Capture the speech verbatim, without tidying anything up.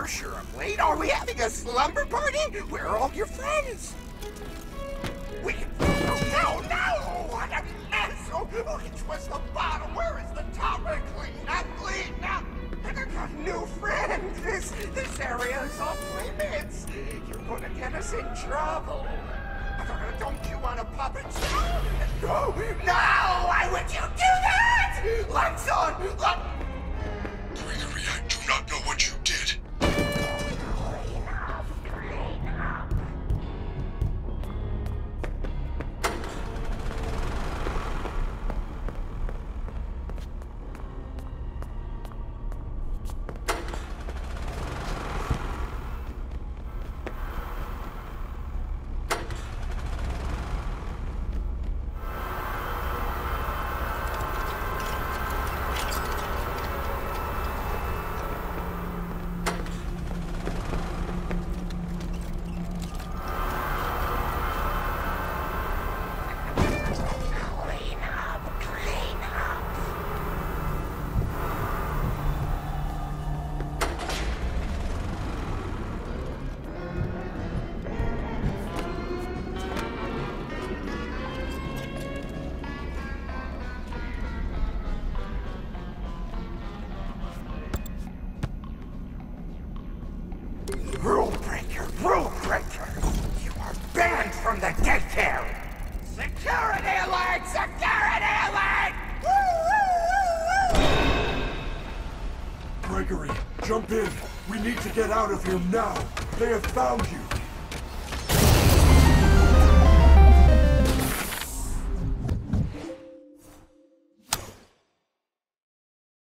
You're sure I'm late? Are we having a slumber party? Where are all your friends? We can... Oh, no, no! What a mess! Oh, which was the bottom? Where is the top? Clean up, clean up! I got a new friend! This, this area is off limits! You're gonna get us in trouble! Don't you want a puppet show? No! No! Why would you do that? Lights on! Look! Gregory, I do not know what you did. Clean up, clean up. Rule breaker, rule breaker! You are banned from the Daycare! Security alert! Security alert! Woo, woo, woo, woo! Gregory, jump in. We need to get out of here now. They have found you.